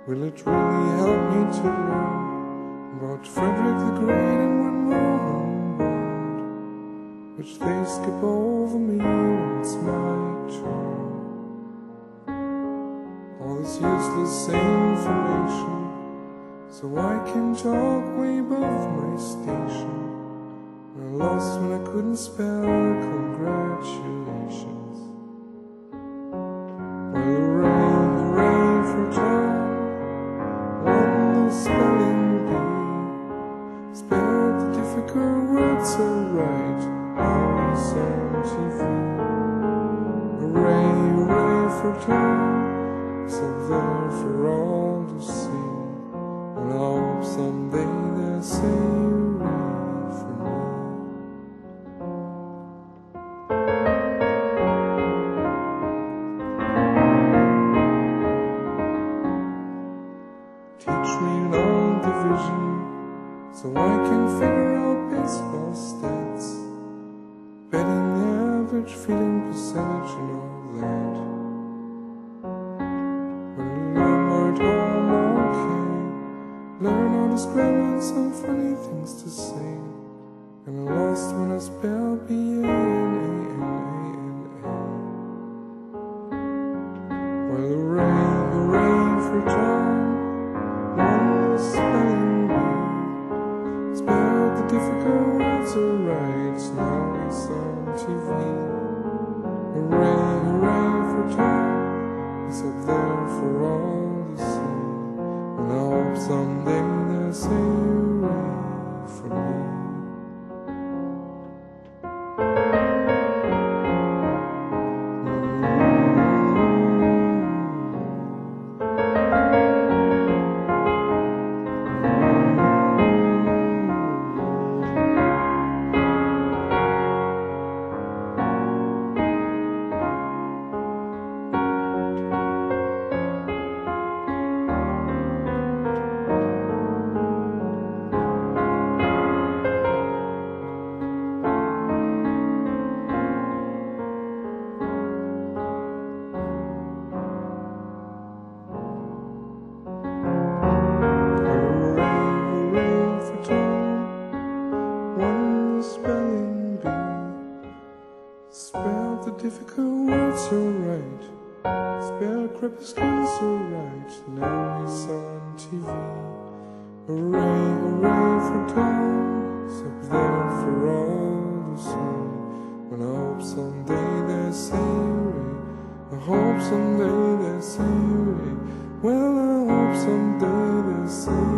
Will it really help me to learn about Frederick the Great and one Roman world, which they skip over me when it's my turn? All this useless information, so I can talk way above my station. I lost when I couldn't spell congratulations. Well, hooray, hooray for John, won the spelling bee, spared the difficult words so right, now he's on TV. Hooray, hooray for John, he's up there for all to see, and I hope someday they'll say hooray for me. Teach me long division, so I can figure out baseball stats, betting the average fielding percentage and all that. When I learn hard home, okay, learn how to scramble and some funny things to say, and I lost when I spelled B-A-N-A-N-A-N-A. Well, hooray, hooray for John, won the spelling bee, spelled the difficult words alright, now he's on TV. Hooray, hooray for John, he's up there for all to see, and I hope someday they'll say hooray for me. Spell the difficult words so right, spell crepuscule so right, now he's on TV. Hooray, hooray for Tom, he's up there for all to see, and I hope someday they'll say hooray, I hope someday they'll say hooray, well I hope someday they'll say